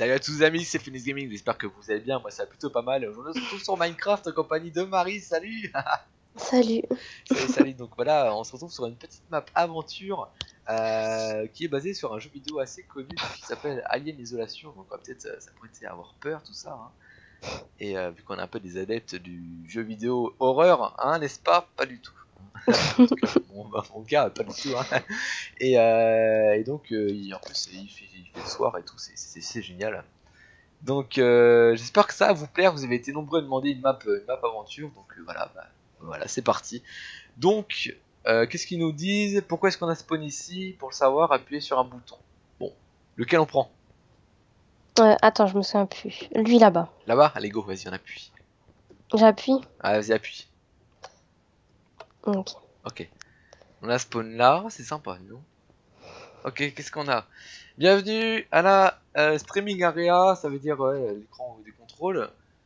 Salut à tous les amis, c'est Phoenix Gaming, j'espère que vous allez bien, moi ça va plutôt pas mal. Aujourd'hui on se retrouve sur Minecraft en compagnie de Marie, salut. Salut. Salut, donc voilà, on se retrouve sur une petite map aventure qui est basée sur un jeu vidéo assez connu qui s'appelle Alien Isolation, donc peut-être ça pourrait avoir peur tout ça, hein. Et vu qu'on est un peu des adeptes du jeu vidéo horreur, hein, n'est-ce pas? Pas du tout. En tout cas, mon cas, pas du tout, hein. Et donc, en plus, il fait le soir et tout, c'est génial. Donc, j'espère que ça va vous plaire. Vous avez été nombreux à demander une map aventure. Donc, voilà, c'est parti. Donc, qu'est-ce qu'ils nous disent? Pourquoi est-ce qu'on a spawn ici? Pour le savoir, appuyez sur un bouton. Bon, lequel on prend? Attends, je me souviens plus. Lui là-bas. Là-bas? Allez, go, vas-y, on appuie. J'appuie. Ah, vas-y, appuie. Ok. Ok. On a spawn là, c'est sympa, non? Ok, qu'est-ce qu'on a? Bienvenue à la streaming area, ça veut dire l'écran des contrôles.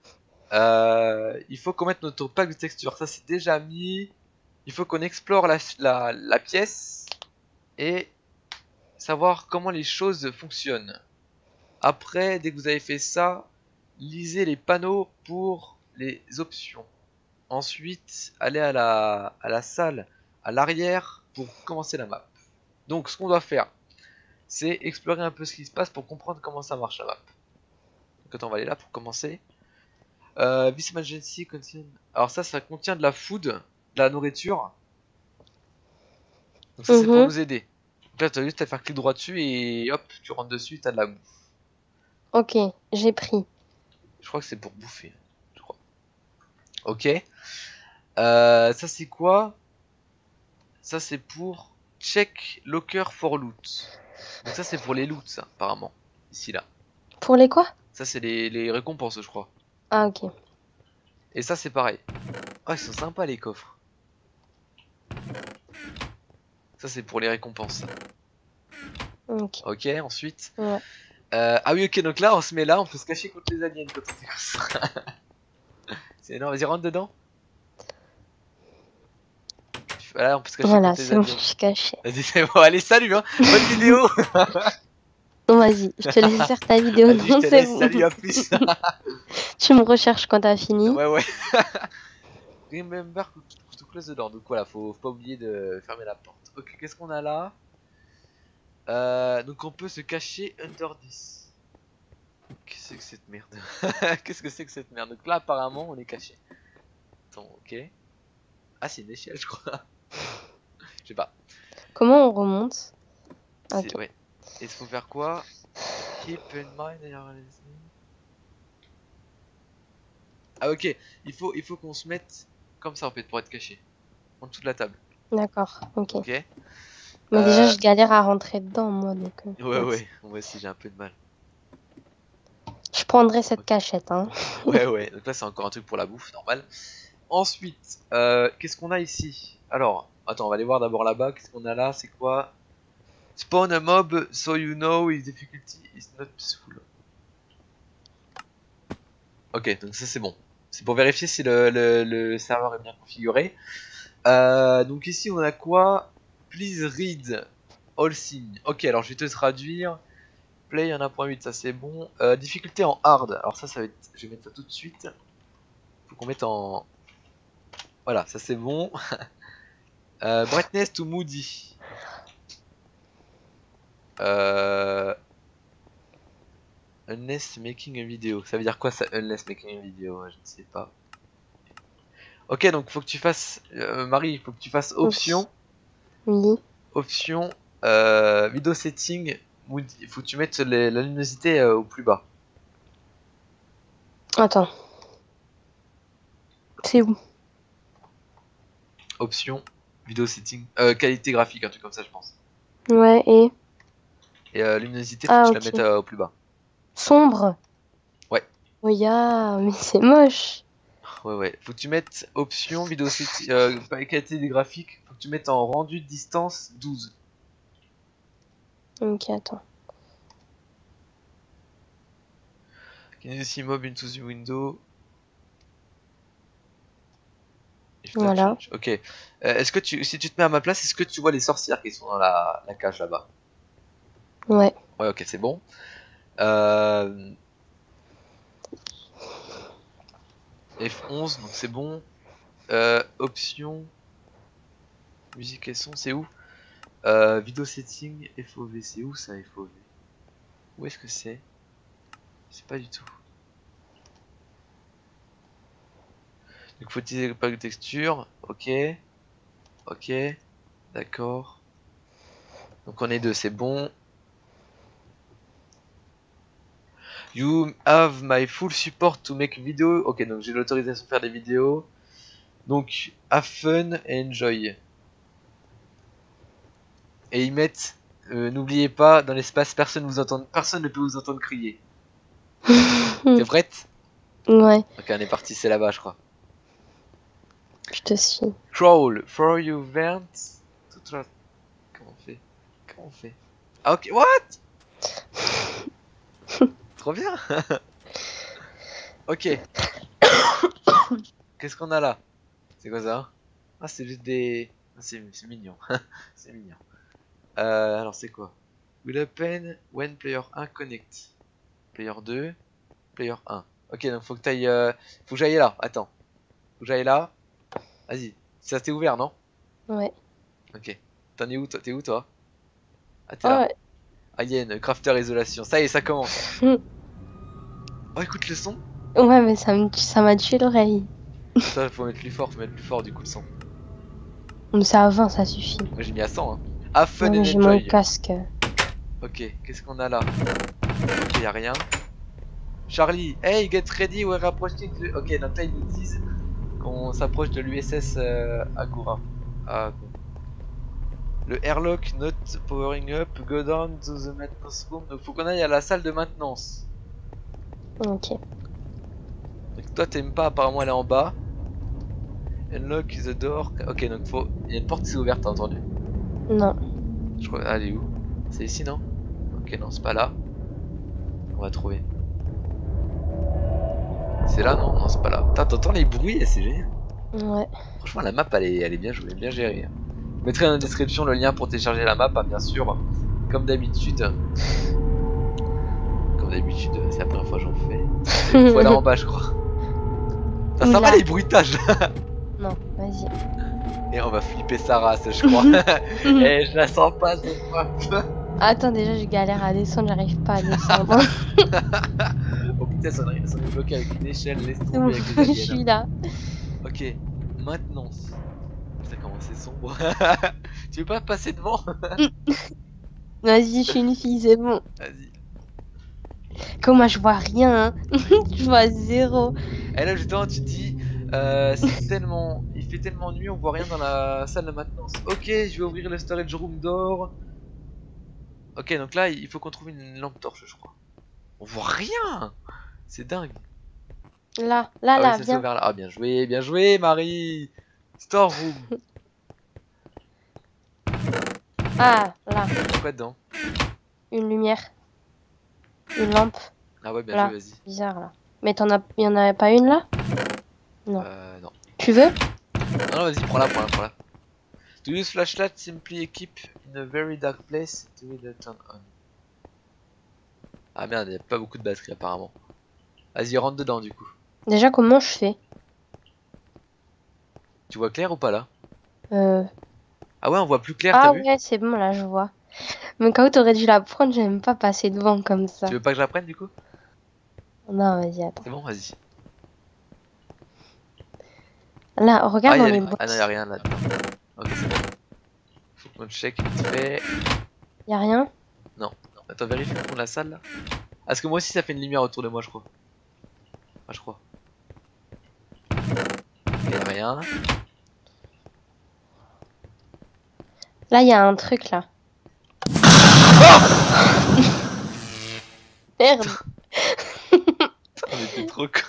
Il faut qu'on mette notre pack de texture, ça c'est déjà mis. Il faut qu'on explore la pièce et savoir comment les choses fonctionnent. Après, dès que vous avez fait ça, lisez les panneaux pour les options. Ensuite, allez à la salle à l'arrière pour commencer la map. Donc ce qu'on doit faire, c'est explorer un peu ce qui se passe pour comprendre comment ça marche la map. Donc attends, on va aller là pour commencer. This emergency contain... Alors ça contient de la food, de la nourriture. Donc ça c'est pour nous aider. Donc là tu as juste à faire clic droit dessus et hop, tu rentres dessus, tu as de la bouffe. Ok, j'ai pris. Je crois que c'est pour bouffer, je crois. Ok. Ça c'est quoi? Ça c'est pour check locker for loot. Donc ça c'est pour les loots ça, apparemment. Ici là. Pour les quoi? Ça c'est les récompenses je crois. Ah ok. Et ça c'est pareil. Oh ils sont sympas les coffres. Ça c'est pour les récompenses. Ok. Ok, ensuite. Ouais. Ah oui, ok, donc là on se met là, on peut se cacher contre les aliens quand on fait comme ça. C'est énorme, vas-y, rentre dedans. Voilà, on peut se cacher Voilà, contre les c'est bon, aliens. je suis cachée. Vas-y, c'est bon, allez, salut, hein, bonne vidéo. Non, vas-y, je te laisse faire ta vidéo. Vas-y, je Non, te c'est laisse, bon. salut, à plus. Tu me recherches quand t'as fini. Ouais. Remember to close the door, donc voilà, faut pas oublier de fermer la porte. Ok, qu'est-ce qu'on a là? Donc on peut se cacher under this. Qu'est-ce que c'est que cette merde? Qu'est-ce que c'est que cette merde? Donc là apparemment on est caché. Attends, ok. Ah c'est une échelle je crois. Je sais pas. Comment on remonte? C'est Ok. ouais. Et il faut faire quoi? Keep in mind your listening. Ah ok, il faut qu'on se mette comme ça en fait pour être caché. En dessous de la table. D'accord, ok. Ok. Mais déjà, je galère à rentrer dedans, moi, donc... Ouais, moi aussi j'ai un peu de mal. Je prendrai cette cachette, hein. Ouais, donc là c'est encore un truc pour la bouffe, normal. Ensuite, qu'est-ce qu'on a ici? Alors, attends, on va aller voir d'abord là-bas, qu'est-ce qu'on a là? C'est quoi? Spawn a mob so you know his difficulty is not peaceful. Ok, donc ça c'est bon. C'est pour vérifier si le serveur est bien configuré. Donc ici on a quoi? Please read all signes. Ok, alors je vais te traduire. Play 1.8, ça c'est bon. Difficulté en hard. Alors ça va être... Je vais mettre ça tout de suite. Faut qu'on mette en... Voilà, ça c'est bon. Brightness to moody. Unless making a video. Ça veut dire quoi ça, unless making a video? Je ne sais pas. Ok, donc faut que tu fasses... Marie, il faut que tu fasses option. Oui. Option. Video setting. Il faut que tu mettes la luminosité au plus bas. Attends. C'est où? Option. Video setting. Qualité graphique, un truc comme ça, je pense. Ouais, et... Et luminosité, faut que tu la mettes au plus bas. Sombre? Ouais. Oh ya, mais c'est moche. Ouais. Faut que tu mettes option, vidéo setting, qualité des graphiques. Faut que tu mettes en rendu de distance 12. Ok, attends. Can you see mob into the window? Voilà. Ok. Est-ce que si tu te mets à ma place, est-ce que tu vois les sorcières qui sont dans la cage là-bas? Ouais. Ouais, ok, c'est bon. Euh, F11, donc c'est bon. Options, musique et son, c'est où? Vidéo setting, FOV, c'est où ça FOV? Où est-ce que c'est? Je sais pas du tout. Donc faut utiliser le pack de texture, ok, ok, d'accord. Donc on est deux, c'est bon. You have my full support to make video. Ok, donc j'ai l'autorisation de faire des vidéos. Donc have fun and enjoy. Et ils mettent, n'oubliez pas, dans l'espace, personne ne peut vous entendre crier. T'es prête? Ouais, Ok, on est parti, c'est là-bas, je crois. je te suis. Crawl for your vent. Comment on fait? Comment on fait? Ah ok, what? Trop bien. Ok. Qu'est-ce qu'on a là? C'est quoi ça? Ah c'est juste des... Ah, c'est mignon. C'est mignon. Alors c'est quoi? Will open when player 1 connect. Player 2, player 1. Ok, donc faut que t'ailles... Faut que j'aille là, attends. Faut que j'aille là. Vas-y. Ça t'est ouvert, non? Ouais. Ok. T'en es où toi? T'es où toi? Ah t'es Oh, là. ouais. Alien, crafter isolation. Ça y est, ça commence. Oh écoute le son. Ouais, mais ça m'a tué l'oreille. Attends, faut mettre plus fort du coup le son. Mais c'est à 20, ça suffit. Moi j'ai mis à 100 hein. Have fun Ouais, mais and j'ai mon enjoy. casque. Ok, qu'est-ce qu'on a là? Ok, y'a rien. Charlie, hey, get ready, we're approaching the... Ok, donc là ils nous disent qu'on s'approche de l'USS Agura. Ah, bon. Le airlock not powering up, go down to the maintenance room. Donc faut qu'on aille à la salle de maintenance. Ok. Donc toi t'aimes pas apparemment aller en bas. Unlock the door. Ok, donc faut... Il y a une porte qui s'est ouverte, t'as entendu? Non. Je crois... Ah, elle est où? C'est ici, non? Ok, non, c'est pas là. On va trouver. C'est là, non? Non, c'est pas là. Putain, t'entends les bruits, c'est génial. Ouais. Franchement, la map, elle est bien jouée, bien gérée. Je mettrai dans la description le lien pour télécharger la map, hein, bien sûr. Comme d'habitude. Comme d'habitude, c'est la première fois que j'en fais. Il faut aller en bas, je crois. Ça Oula. va les bruitages. Non, vas-y. Et on va flipper sa race, je crois. Et je la sens pas cette map. Attends, déjà, je galère à descendre, j'arrive pas à descendre. Oh putain, ça en est bloqué avec une échelle, laisse C'est bon, tomber avec les je aliens. suis là. Ok, maintenance. Putain, comment c'est sombre. Tu veux pas passer devant? Vas-y, je suis une fille, c'est bon. Vas-y. Comment je vois rien, hein. Je vois zéro. Et là, justement, tu te dis, il fait tellement nuit, on voit rien dans la salle de maintenance. Ok, je vais ouvrir le storage room door. Ok, donc là, il faut qu'on trouve une lampe torche, je crois. On voit rien. C'est dingue. Ah oui, ça s'est Viens. ouvert là. Ah, bien joué, Marie. Storeroom. Ah, là, Quoi dedans? une lumière. Une lampe. Ah ouais, bien Là, joué, vas-y. bizarre, là. Mais il y en a pas une, là? Non. Non. Tu veux? Non, vas-y, prends-la. To use flashlight, simply equip in a very dark place to read the turn on. Ah merde, il a pas beaucoup de batterie apparemment. Vas-y, rentre dedans du coup. Déjà, comment je fais? Tu vois clair ou pas là? Euh... Ah ouais, on voit plus clair, t'as Ah vu? ouais, c'est bon, là, je vois. Mais quand t'aurais dû la prendre, j'aime pas passer devant comme ça. Tu veux pas que je la prenne du coup? Non, vas-y, attends. C'est bon, vas-y. Là, regarde dans les Ah non, boîtes. y'a rien là-dedans. Ok, c'est bon. Faut qu'on check vite fait. Y a rien? Non. Attends, vérifie le fond de la salle là. Ah, parce que moi aussi ça fait une lumière autour de moi, je crois. Ah, je crois. Ok, y'a rien. Là, y a un truc, là. Merde. On était trop con.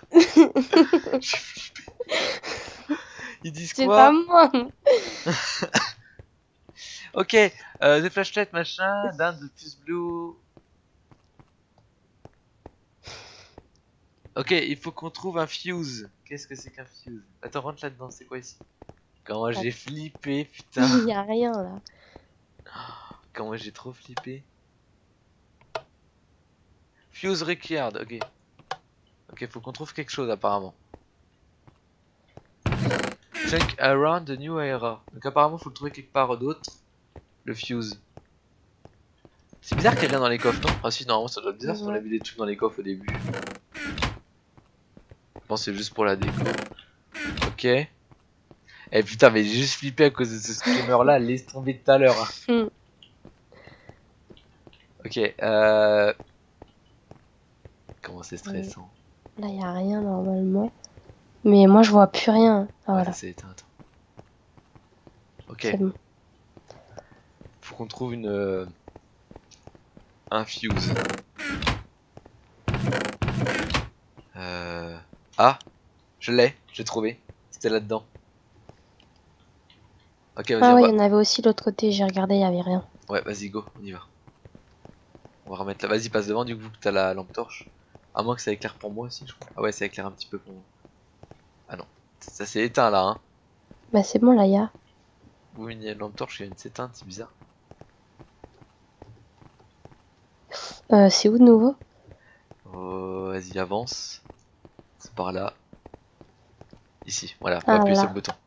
Ils disent C'est pas quoi? moi. Ok, the flashlight machin, down the fuse blue. Ok, il faut qu'on trouve un fuse. Qu'est-ce que c'est qu'un fuse? Attends, rentre là-dedans, c'est quoi ici? Comment j'ai flippé, putain. Y a rien, là. Comment j'ai trop flippé. Fuse required, ok. Ok, faut qu'on trouve quelque chose apparemment. Check around the new era. Donc apparemment faut le trouver quelque part d'autre. Le fuse. C'est bizarre qu'il y ait rien dans les coffres, non? Ah si, normalement ça doit être bizarre si on a vu des trucs dans les coffres au début. Je pense que c'est juste pour la déco. Ok. Eh putain, mais j'ai juste flippé à cause de ce screamer là, laisse tomber tout à l'heure. Hein. Ok, comment c'est stressant. Là, y a rien normalement. Mais moi, je vois plus rien. Ah, Ouais, voilà. ça s'est éteint, attends. Ok. C'est bon. Faut qu'on trouve une... un fuse. Ah, je l'ai trouvé. C'était là-dedans. Ok, vas-y, Ah on ouais, va. il y en avait aussi de l'autre côté, j'ai regardé, il y avait rien. Ouais, vas-y, go, on y va. On va remettre là. Vas-y, passe devant du coup que t'as la lampe torche. À moins que ça éclaire pour moi aussi, je crois. Ah ouais, ça éclaire un petit peu pour moi. Ah non, ça s'est éteint là, hein. Bah c'est bon, là, il y a. Oui, il y a une lampe torche qui vient de s'éteindre, c'est bizarre. C'est où de nouveau? Oh, vas-y, avance. C'est par là. Ici, voilà, faut Ah appuyer sur là. le bouton.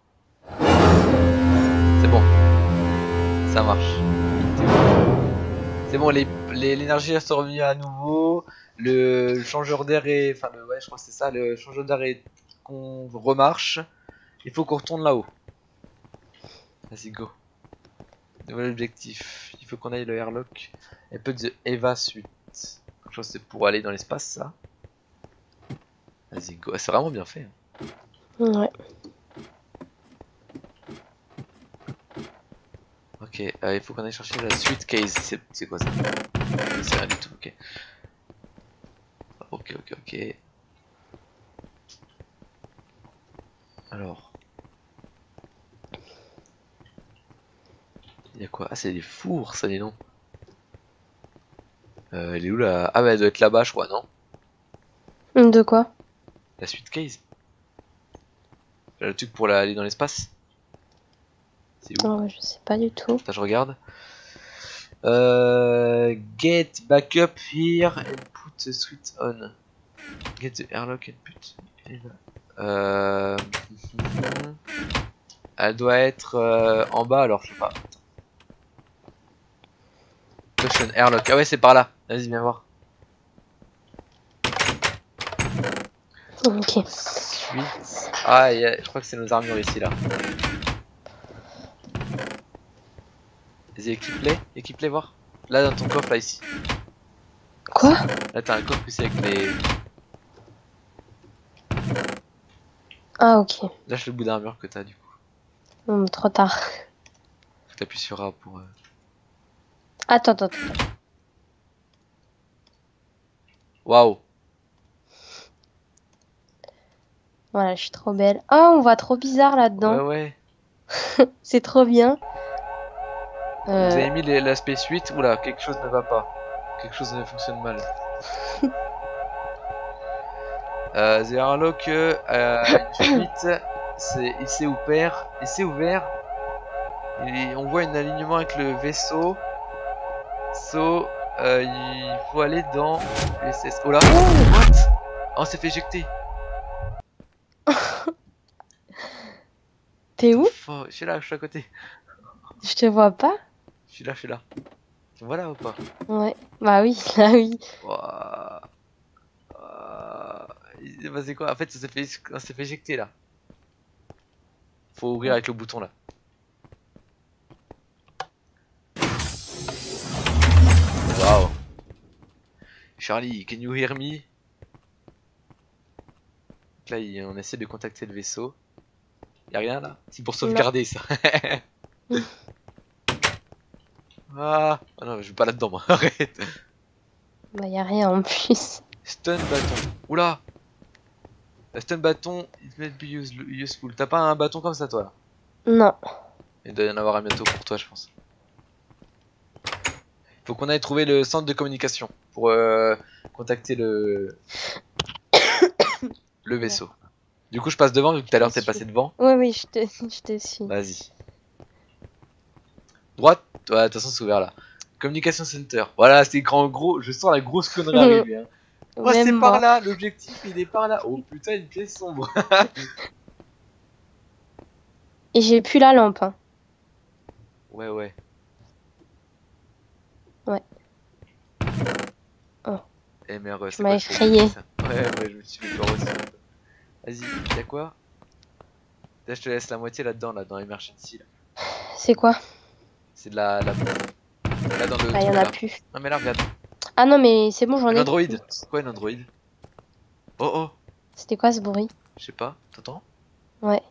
C'est bon. Ça marche. C'est bon, l'énergie est revenue à nouveau. Le changeur d'air est... Enfin, ouais, je crois que c'est ça. Le changeur d'air est... qu'on remarche. Il faut qu'on retourne là-haut. Vas-y, go. Nouvel objectif. Il faut qu'on aille le airlock. Et peu de Eva suite. Je pense que c'est pour aller dans l'espace, ça. Vas-y, go. C'est vraiment bien fait. Hein. Ouais. Ok, il faut qu'on aille chercher la suite case. C'est quoi ça? C'est rien du tout, ok. Ok. Alors. Il y a quoi? Ah, c'est des fours, ça, dis donc. Elle est où là? Ah, bah elle doit être là-bas, je crois, non? De quoi? La suite case. Le truc pour aller dans l'espace. C'est où? Oh, je sais pas du tout. Attends, je regarde. Get backup here and put the switch on. Get the airlock and put. Elle doit être en bas alors, je sais pas. Caution airlock. Ah ouais, c'est par là. Vas-y, viens voir. Ok. Suite. Ah, je crois que c'est nos armures ici là. Vas-y, équipe-les, voir. Là, dans ton coffre là, ici. Quoi? Là, t'as un coffre ici avec les. Ah ok. Lâche le bout d'armure que t'as du coup. Non, trop tard. Faut t'appuyer sur A pour. Attends. Waouh! Voilà, je suis trop belle. Ah, on voit trop bizarre là-dedans. Ouais. C'est trop bien. Vous avez mis l'aspect suite. Oula, quelque chose ne va pas. Quelque chose ne fonctionne mal. The airlock suite. Il s'est ouvert. Et on voit un alignement avec le vaisseau. Il faut aller dans l'USS. Oh là! What? Oh, on s'est fait éjecter. T'es où? Je suis là, je suis à côté. Je te vois pas? Je suis là. Voilà ou pas? Ouais. Bah oui, là oui. Ouah. Bah, c'est quoi? En fait, on s'est fait éjecter là. Faut ouvrir avec le bouton là. Waouh. Charlie, can you hear me? Donc là, on essaie de contacter le vaisseau. Y'a rien là? C'est pour sauvegarder ça. Ah non, je vais pas là-dedans moi, arrête. Bah y a rien en plus. Stun bâton. Oula. La stun bâton, it may be useful. T'as pas un bâton comme ça toi là? Non. Il doit y en avoir un bientôt pour toi je pense. Faut qu'on aille trouver le centre de communication pour contacter le vaisseau. Du coup je passe devant vu que tout à l'heure t'es passé devant. Oui, je te suis. Vas-y. Droite. Ouais, de toute façon c'est ouvert là. Communication center. Voilà, c'est écran gros. Je sens la grosse connerie arriver. Hein. Oh, c'est Même par moi. là, l'objectif il est par là. Oh putain, une pièce sombre. Et j'ai plus la lampe. Hein. Ouais, ouais. Ouais. Oh, Eh merde, tu c'est m'as quoi ce effrayé. ça? Ouais, ouais, je me suis fait peur aussi. Vas-y, y'a quoi? Là, je te laisse la moitié là-dedans, là, dans l'emergency, là. C'est quoi? C'est de la bouffe. Là, dans le Bah, y en truc, a là. plus. Non, mais là, regarde. Ah non, mais c'est bon, j'en Un ai. android. Quoi, un android? Oh, oh, C'était quoi ce bruit? je sais pas, t'entends? Ouais.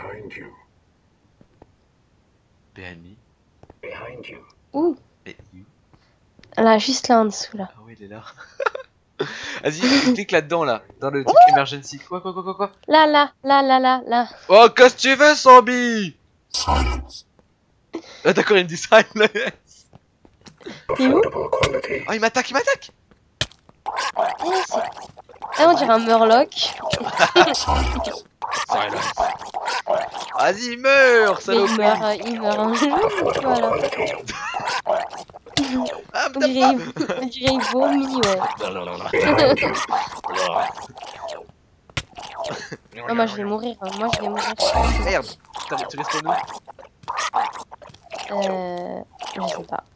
Behind me. Ouh, Mais you. là, juste là en dessous, là. Ah oui, il est là. Vas-y, clique là-dedans, là. Dans le truc emergency. Quoi? Là, là, là, là, là, là. Oh, qu'est-ce que tu veux, zombie? Ah, d'accord, il me dit ça. T'es où? Oh, il m'attaque, il m'attaque. Eh, c'est... Ah, on dirait un Murloc. Vas-y, meurs, Mais il saloperie. meurt, il meurt. Voilà. Ah, On tape dirait, pas. on dirait il vomit, ouais. Ah, moi, je vais mourir. Hein. Moi, je vais mourir. Merde. Putain, tu restes où? Je sais pas.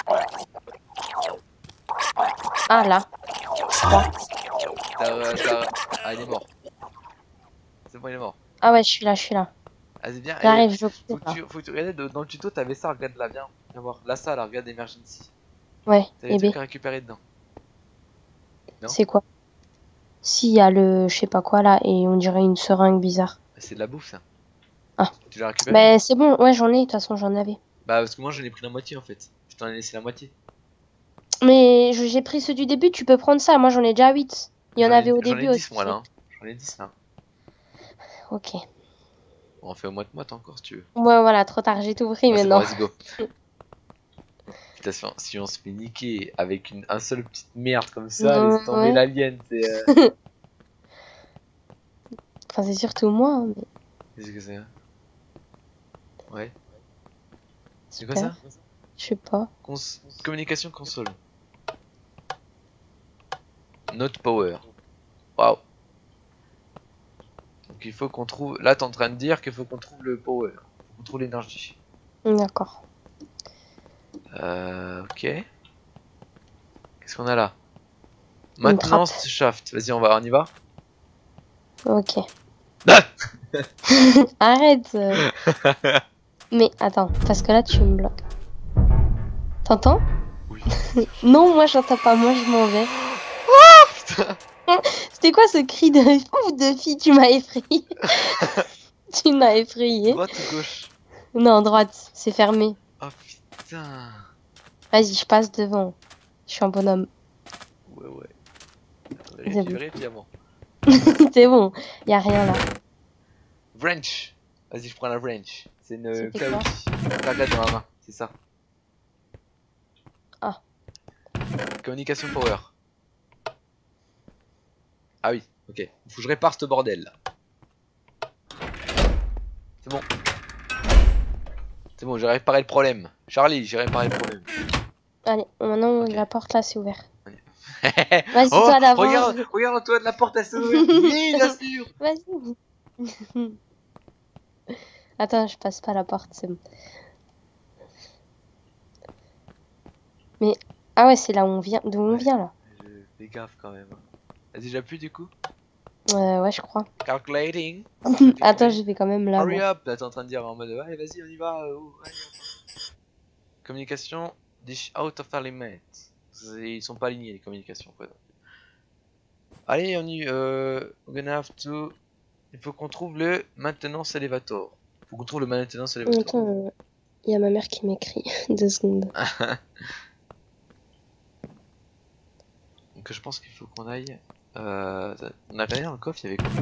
Ah, là. Je crois. Ah, il est mort. C'est bon, il est mort. Ah ouais, je suis là. Vas-y, viens. J'arrive, je Faut cours, là. faut que tu regardes dans le tuto, t'avais ça, regarde là, viens voir. Là, ça, là, regarde Emergency. Ouais, T'as des et B. trucs à récupérer dedans. Non? C'est quoi? Si, il y a le je sais pas quoi, là, et on dirait une seringue bizarre. C'est de la bouffe, ça. Ah. Tu l'as récupéré? Mais c'est bon, ouais, j'en ai, de toute façon, j'en avais. Bah, parce que moi, j'en ai pris la moitié, en fait. Je t'en ai laissé la moitié. Mais j'ai pris ceux du début, tu peux prendre ça. Moi, j'en ai déjà 8. Il y en avait au J'en ai début 10, aussi. moi, là. Hein. J'en ai 10, là. Ok. Bon, on fait moite-moite encore, si tu veux. Ouais, voilà, trop tard, j'ai tout pris Ah, c'est bon, maintenant. vas-y, go. Putain, si on se fait niquer avec un seul petite merde comme ça, laisse tomber Ouais. l'alien, c'est... Enfin, c'est surtout moi. Hein, mais... Qu'est-ce que c'est? Ouais. C'est quoi Super. ça? Je sais pas. Communication console. Note power. Waouh. Donc il faut qu'on trouve... Là, t'es en train de dire qu'il faut qu'on trouve le power. On trouve l'énergie. D'accord. Ok. Qu'est-ce qu'on a là? Une Maintenance shaft. Vas-y, on y va. Ok. Ah Arrête. Mais attends, parce que là, tu me bloques. T'entends? Oui. Non, moi, j'entends pas. Moi, je m'en vais. Putain. C'était quoi ce cri de ou de fille? Tu m'as effrayé. Tu m'as effrayé. Droite ou gauche? Non, droite, c'est fermé. Oh putain. Vas-y, je passe devant. Je suis un bonhomme. Ouais. Attends, C'est bon. vérifie avant. C'est bon, y a rien là. Wrench. Vas-y, je prends la wrench. C'est une C'était clé à quoi? outils. La regarde dans la main, c'est ça. Ah. Communication power. Ah oui, ok. Faut que je répare ce bordel là. C'est bon. C'est bon, j'ai réparé le problème. Charlie, j'ai réparé le problème. Allez, maintenant Ok. la porte là c'est ouvert. Oh, Vas-y, toi d'abord. regarde toi de la porte à s'ouvrir. Oui, bien sûr. Vas-y. Attends, je passe pas la porte, c'est bon. Mais ah ouais, c'est là où on vient, d'où on Ouais. vient là. Je fais gaffe quand même. Vas-y, j'appuie du coup. Ouais, je crois. Calculating. Attends, je vais quand même là. Hurry Moi. up. Là, t'es en train de dire en mode allez, vas-y, on y va. Allez. Communication, dish out of alignment. Ils sont pas alignés les communications quoi. Allez, we're gonna have to. Il faut qu'on trouve le maintenance elevator. Faut qu'on trouve le maintenance elevator. Attends, il y a ma mère qui m'écrit. 2 secondes. Donc je pense qu'il faut qu'on aille. On a regardé dans le coffre, il y avait quoi?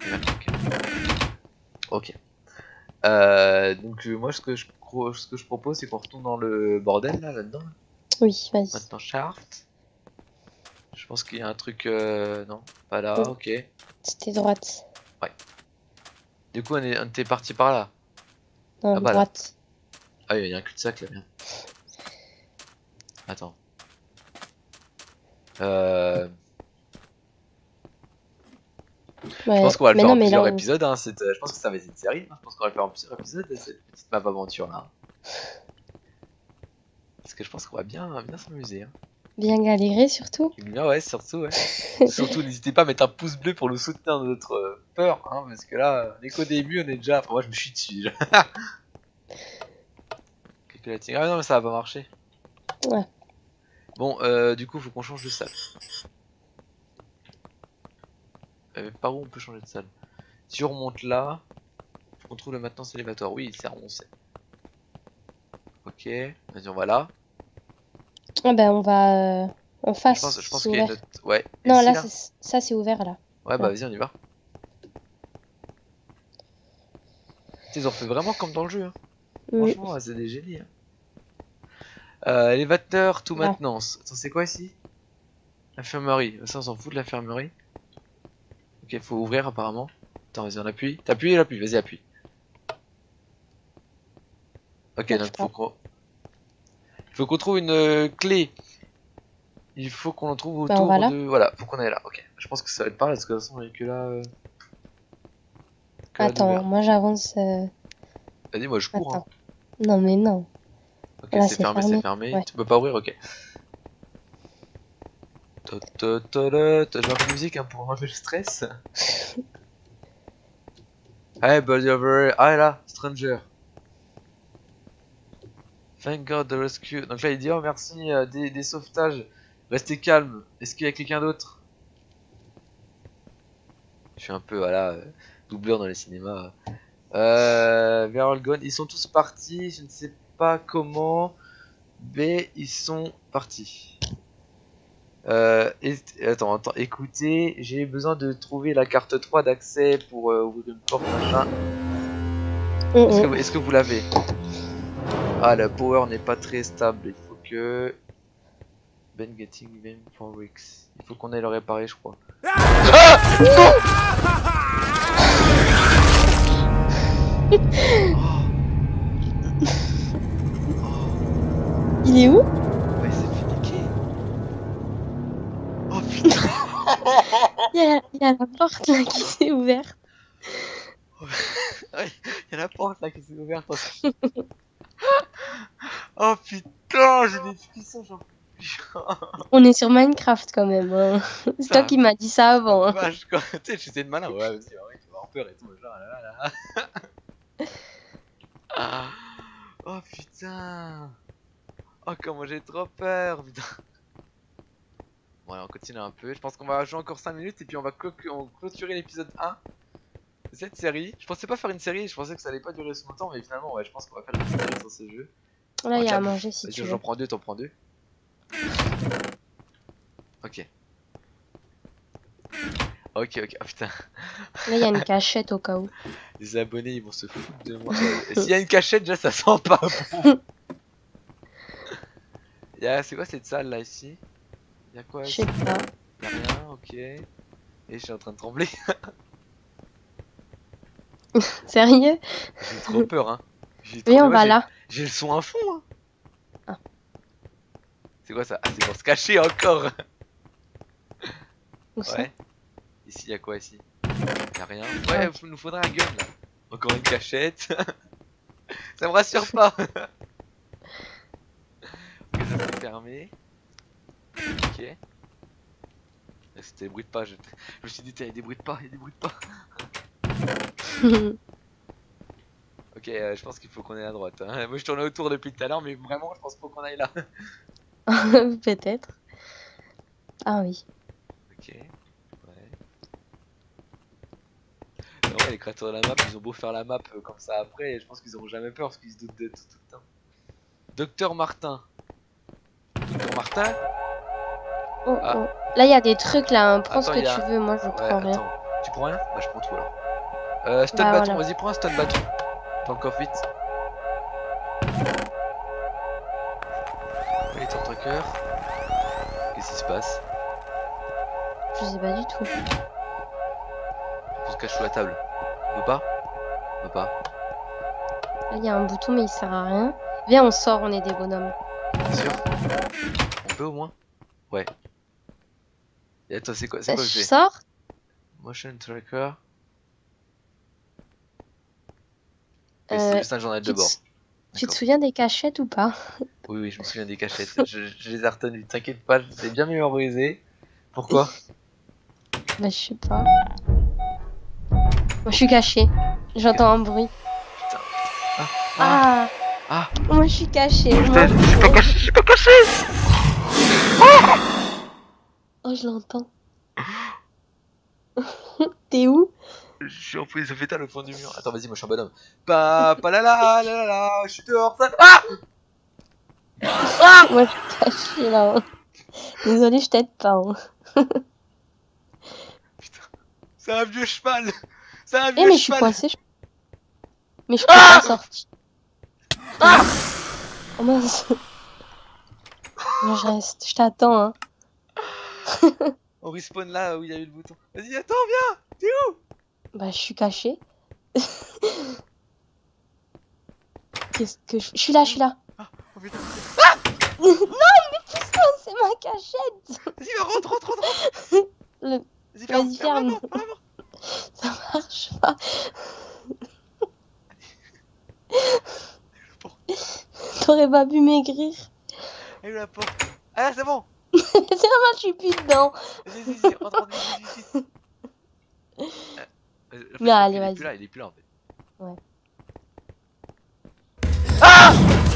Ok. Donc moi ce que je propose c'est qu'on retourne dans le bordel là-dedans. Oui, vas-y. Maintenant shaft. Je pense qu'il y a un truc non, pas là, Oui. ok. C'était droite. Du coup on était parti par là. Non, Ah bah, droite. Ah il y a un cul-de-sac là, bien. Attends. Je Ouais. pense qu'on va le Mais faire non, en mais là, plusieurs on... épisodes. Hein. Je pense que ça va être une série. Hein. Je pense qu'on va le faire en plusieurs épisodes, cette petite map aventure là. Parce que je pense qu'on va bien s'amuser. Hein. bien galéré surtout. Bien, ouais, surtout, ouais. Surtout, n'hésitez pas à mettre un pouce bleu pour nous soutenir dans notre peur. Hein, parce que là, on est qu'au début, on est déjà. Enfin, moi, je me suis dessus déjà. Calculating. Ah non, mais ça va pas marcher. Ouais. Bon, du coup, faut qu'on change de salle. Par où on peut changer de salle? Si on remonte là, on trouve le maintenance élévatoire. Oui, c'est remonté. Ok, vas-y, on va là. Ah ben, on va en face. Je pense c'est qu'il y a ouvert. une autre. Ouais, Non, ici, là, là. ça, c'est ouvert, là. Ouais, bah Là. vas-y, on y va. Ils ont fait vraiment comme dans le jeu. Hein. Mm. Franchement, c'est des génies. Hein. Élévateur, tout Là. maintenance. Attends, c'est quoi ici? Infirmerie. Ça, on s'en fout de l'infirmerie. Ok, faut ouvrir apparemment. Attends, vas-y, on appuie. T'appuies, appuie. Vas-y, appuie. Ok, Marche donc pas. faut qu'on trouve une clé. Il faut qu'on en trouve Bah, on autour va là. de. Voilà, faut qu'on aille là. Ok, je pense que ça va être par là parce que de toute façon, il n'y a que là. Que là Attends, d'ouvert. moi, j'avance. Vas-y, moi je cours. Hein. Attends. Non, mais non. Ok, Là, c'est fermé, c'est fermé. Ouais. Tu peux pas ouvrir, ok. Je mets un peu de musique hein, pour enlever le stress. Hey, buddy over. Ah, là, stranger. Thank God the rescue. Donc là, il dit oh merci des sauvetages. Restez calme. Est-ce qu'il y a quelqu'un d'autre? Je suis un peu, voilà, doubleur dans les cinémas. They're all gone. Ils sont tous partis. Je ne sais pas comment. Mais ils sont partis. Attends, écoutez, j'ai besoin de trouver la carte 3 d'accès pour ouvrir une porte, machin. Est-ce que vous l'avez? Ah, la power n'est pas très stable. Il faut que. Ben getting them for weeks. Il faut qu'on aille le réparer, je crois. Ah non. Il est où? Ouais, c'est fini. Oh putain. Il y a la porte là qui s'est ouverte. Ouais, il y a la porte là qui s'est ouverte. Oh putain, j'ai des frissons, j'en peux plus. On est sur Minecraft quand même. Hein. C'est toi qui m'as dit ça avant. Hein. Vache, quoi. Tu sais, j'étais de malin. Ouais, vas-y, ouais, tu vas avoir peur et tout. Genre, là. Ah. Oh putain. Oh, comment j'ai trop peur, putain. Bon, allez, on continue un peu. Je pense qu'on va jouer encore 5 minutes et puis on va clôturer l'épisode 1 de cette série. Je pensais pas faire une série, je pensais que ça allait pas durer si longtemps, mais finalement, ouais, je pense qu'on va faire une série sur ce jeu. Là, il y a à manger si tu veux. J'en prends deux, t'en prends deux. Ok. Ok, oh putain. Là, il y a une cachette au cas où. Les abonnés, ils vont se foutre de moi. S'il y a une cachette, déjà, ça sent pas bon. C'est quoi cette salle là ici? Y'a quoi? Je sais pas. Y'a rien, ok. Et je suis en train de trembler. Sérieux? J'ai trop peur, hein. Oui, on va là. J'ai le son à fond, hein. Ah. C'est quoi ça? Ah, c'est pour se cacher encore. Où ça? Ouais. Ici, y'a quoi ici? Y'a rien. Ouais, il nous faudrait un gun là. Encore une cachette. Ça me rassure pas. Ok, ça c'est fermé. Ok. C'était des bruits de pas. Je me suis dit, il y a des bruits de pas, il y a des bruits de pas. Ok, je pense qu'il faut qu'on aille à droite. Hein. Moi je tournais autour depuis tout à l'heure, mais vraiment, je pense qu'il faut qu'on aille là. Peut-être. Ah oui. Ok. Ouais. Non, ouais, les créateurs de la map, ils ont beau faire la map comme ça après, et je pense qu'ils auront jamais peur parce qu'ils se doutent de tout le temps. Docteur Martin. Docteur Martin? Oh, Ah. oh. Là, il y a des trucs là. Hein. Prends Attends, ce que tu veux. Moi, je prends rien. Attends. Tu prends rien? Bah, je prends tout alors. Stun Bah, bâton, voilà. vas-y, prends un stun bâton. Tant qu'off vite. Allez, ton tracker. Qu'est-ce qui se passe? Je sais pas du tout. On se cache sous la table. On peut pas? On peut pas. Là, il y a un bouton, mais il sert à rien. Viens, on sort, on est des bonhommes. Bien sûr. On peut au moins? Ouais. Et attends, c'est quoi Bah, que je j'ai? sors? Motion tracker. Euh, Et c'est juste un journal de tu te- bord. Tu te D'accord. souviens des cachettes ou pas? Oui, oui, je me souviens des cachettes. Je les ai retenues. T'inquiète pas, je les ai bien mémorisées. Pourquoi? Bah, je sais pas. Moi, je suis cachée. J'entends un bruit. Putain. Ah, Ah! ah, Moi, je suis cachée. putain, Moi, je suis pas caché, je suis pas caché. oh, je l'entends. T'es où? Je suis en prise de fétale au fond du mur. Attends, vas-y, moi je suis un bonhomme. Pa la la la la la, je suis dehors. Ça... Ah, ah. Moi, je suis cachée là. Désolée, je t'aide pas. Hein. Putain, c'est un vieux cheval. C'est un Eh, vieux mais je suis cheval. coincée. Mais je peux pas sortir. Oh mince. Moi, je reste. Je t'attends. Hein. On respawn là où il y a eu le bouton. Vas-y, attends, viens. T'es où? Bah, je suis cachée. Qu'est-ce que je suis là, je suis là. Oh putain. Non, mais putain, c'est ma cachette. Vas-y, rentre, rentre, rentre, rentre. Le- Vas-y, Vas-y, ferme. ferme, ferme, ferme. Ça marche pas. T'aurais pas pu maigrir. Elle est où la porte? Ah, c'est bon. C'est normal, je suis plus dedans. Vas-y, vas-y, rentre, rentre, vite, vite, vite. Non, allez, il est vas-y. plus là, il est plus là en fait. Ouais. Ah.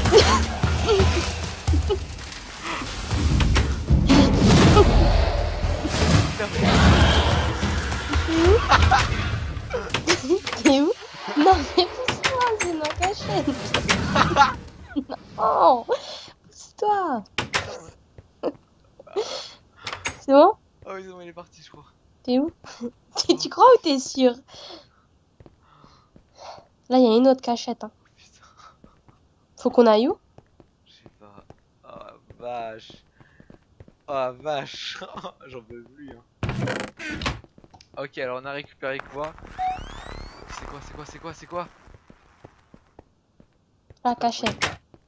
T'es où? Non, mais pousse-toi, c'est ma cachette. Non, pousse-toi. C'est bon? Ah oui, c'est bon, il est parti, je crois. T'es où? Tu crois ou t'es sûr? Là, il y a une autre cachette. Hein. Putain, Faut qu'on aille où? je sais pas. Oh vache. Oh vache. J'en peux plus. Hein. Ok, alors on a récupéré quoi? C'est quoi, c'est quoi, c'est quoi, c'est quoi? La cachette.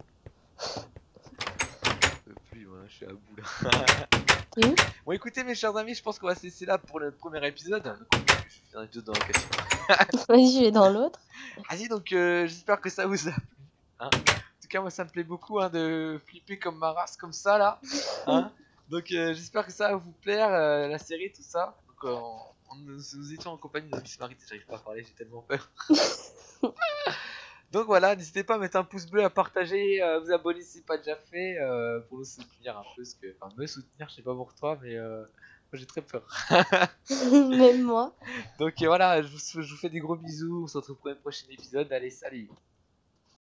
Je peux plus, moi, je suis à bout là. T'es où? Bon, écoutez, mes chers amis, je pense qu'on va se laisser là pour le premier épisode. Donc, je fais un épisode dans la cachette. Vas-y, je vais dans l'autre. Vas-y, donc j'espère que ça vous a plu. Hein, en tout cas, moi ça me plaît beaucoup hein, de flipper comme ma race comme ça là. Hein, donc j'espère que ça va vous plaire, la série, tout ça. Donc nous étions en compagnie de Miss Marie, j'arrive pas à parler, j'ai tellement peur. Donc voilà, n'hésitez pas à mettre un pouce bleu, à partager, à vous abonner si c'est pas déjà fait, pour nous soutenir un peu, parce que, enfin me soutenir, je sais pas pour toi, mais moi j'ai très peur. Même moi. Donc voilà, je vous fais des gros bisous, on se retrouve pour un prochain épisode, allez salut.